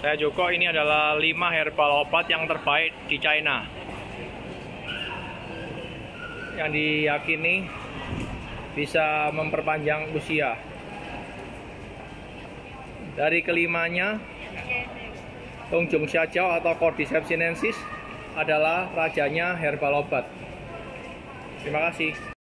Saya Joko, ini adalah 5 herbal obat yang terbaik di China yang diyakini bisa memperpanjang usia. Dari kelimanya, Tongjong Xiajiao atau Cordyceps sinensis adalah rajanya herbal obat. Terima kasih.